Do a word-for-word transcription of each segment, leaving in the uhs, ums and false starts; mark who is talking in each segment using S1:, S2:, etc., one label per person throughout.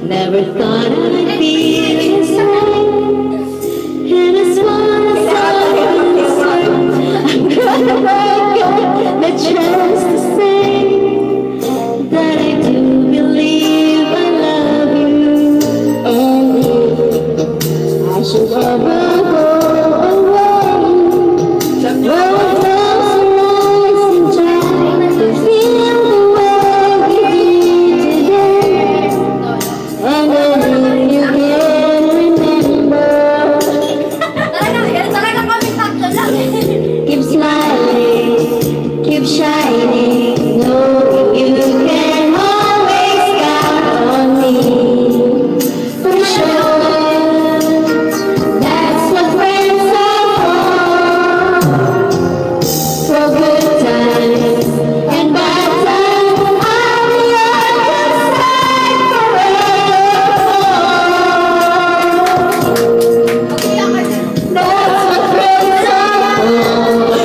S1: Never thought I'd feel inside. And as long as I'm concerned, I'm gonna get the chance to say that I do believe I love you. And if I should ever go away, well, close your eyes and try to feel the way we did today. And then you can remember. Keep smiling, keep shining, knowing you can always count on me. For sure, that's what friends are for. For good times and bad times, I'll be on your side forever. That's what friends are for.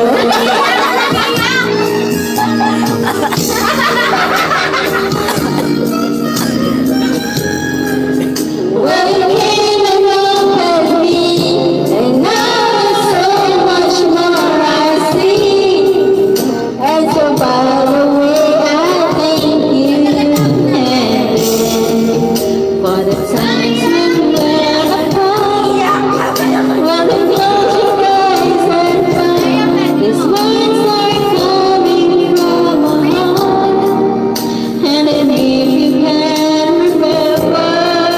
S1: Well, you came and looked at me, and now there's so much more I see. And so by the way, I thank you, and for the times when we're apart. Well, you close your eyes and find these words are coming from my heart. And then if you can remember,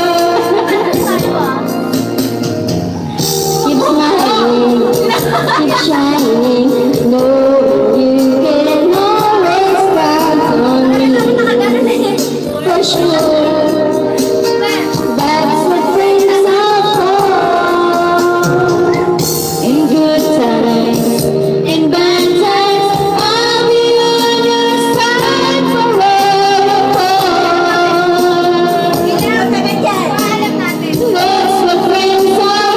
S1: keep smiling, keep shining, know you can always count on me. For sure, that's what friends are for. In good times, in bad times, I'll be on your side forever. That's what friends are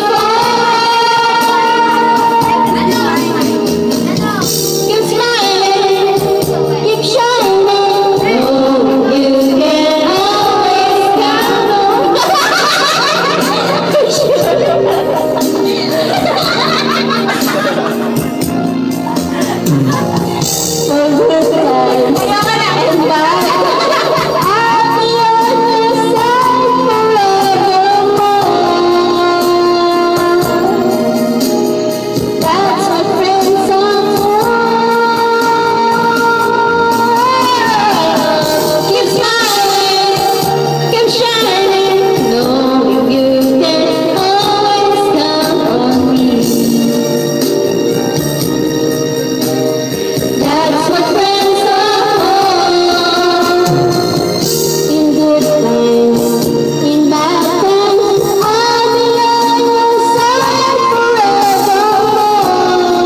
S1: for. Keep smiling, keep shining, know you can always count on me. For good times and bad, I'll be on your side forevermore. That's what friends are for. Keep smiling, keep shining, knowing you can always count on me. That's what friends are for. In good times, in bad times, I'll be on your side forevermore.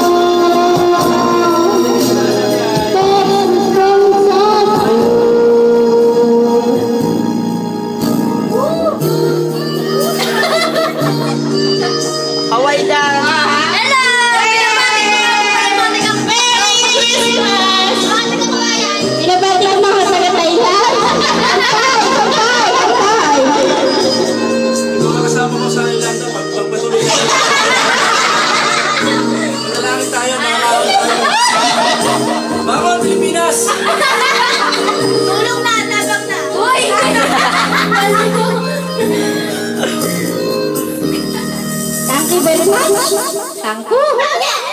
S1: That's what friends are for.
S2: Hawaii daw.
S1: Hello! Merry Christmas! Binabati ang mga taga-Thailand. Antay! Antay! Antay!
S3: Ikaw ang kasama ko sa Thailand na pagpatuloy tayo. Manalangin tayo, mga kawan. Bangon, Pilipinas!
S1: Tulong na! Tabang na! Uy! Thank you very much. Thank you.